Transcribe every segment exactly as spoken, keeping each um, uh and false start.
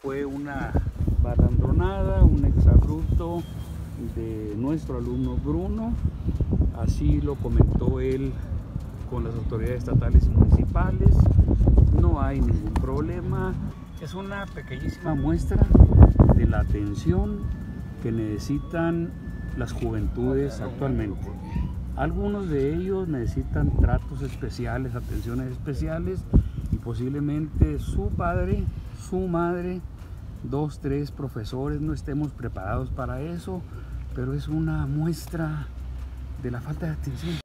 fue una balandronada, un exabrupto de nuestro alumno Bruno. Así lo comentó él con las autoridades estatales y municipales. No hay ningún problema. Es una pequeñísima muestra de la atención que necesitan las juventudes actualmente. Algunos de ellos necesitan tratos especiales, atenciones especiales, y posiblemente su padre, su madre, dos, tres profesores no estemos preparados para eso, pero es una muestra de la falta de atención.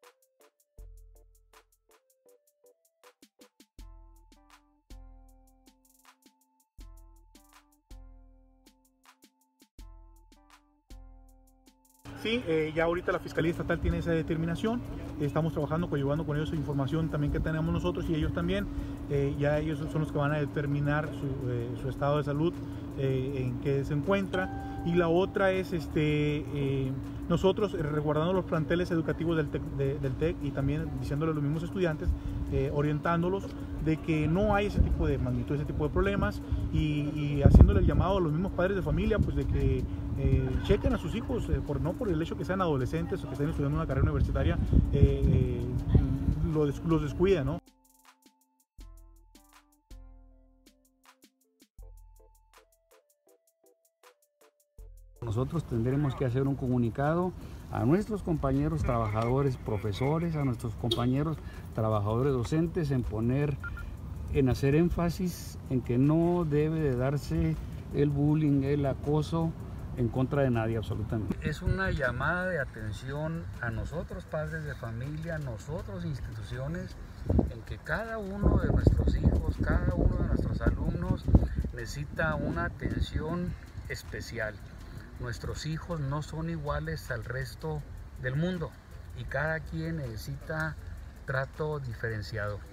Sí, eh, ya ahorita la Fiscalía Estatal tiene esa determinación, estamos trabajando, coadyuvando con ellos información también que tenemos nosotros y ellos también, eh, ya ellos son los que van a determinar su, eh, su estado de salud, eh, en qué se encuentra. Y la otra es este, eh, nosotros eh, resguardando los planteles educativos del TEC, de, del TEC y también diciéndole a los mismos estudiantes, eh, orientándolos de que no hay ese tipo de magnitud, ese tipo de problemas, y, y haciéndole el llamado a los mismos padres de familia, pues de que eh, chequen a sus hijos, eh, por, no por el hecho que sean adolescentes o que estén estudiando una carrera universitaria, eh, eh, lo des, los descuida, ¿no? Nosotros tendremos que hacer un comunicado a nuestros compañeros trabajadores, profesores, a nuestros compañeros trabajadores docentes, en poner, en hacer énfasis en que no debe de darse el bullying, el acoso en contra de nadie absolutamente. Es una llamada de atención a nosotros padres de familia, a nosotros instituciones, en que cada uno de nuestros hijos, cada uno de nuestros alumnos necesita una atención especial. Nuestros hijos no son iguales al resto del mundo y cada quien necesita trato diferenciado.